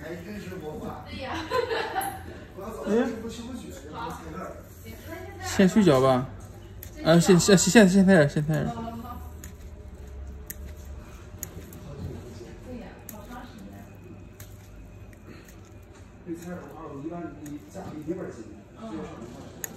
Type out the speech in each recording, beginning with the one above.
还真是魔法。 对呀。 好。 先虚脚吧。先开始。 好。对呀，好长时间。 这菜的话，我一般你家里那边进，直接上的话。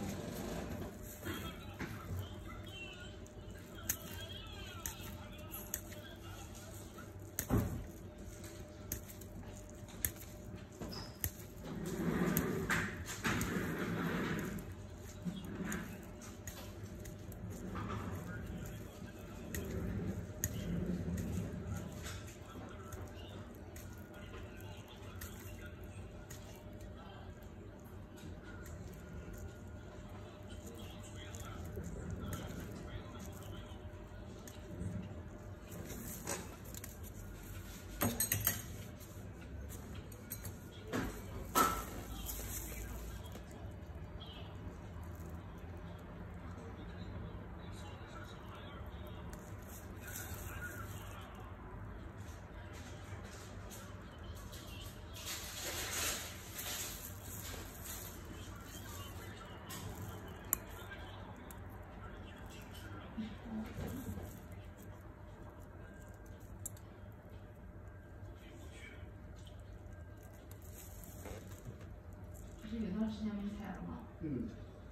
这是有段时间没踩了吗？ 嗯。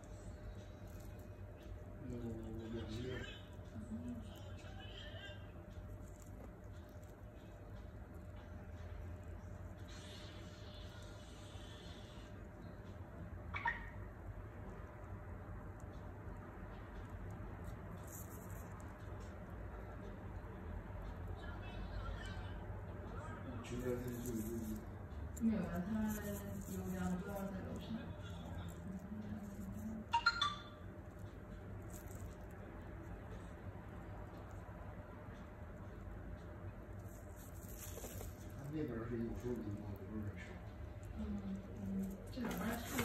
有2个月。去年就没有了，他有2个多在楼上。 那边是有时候灵光，有时候少。 这两边差。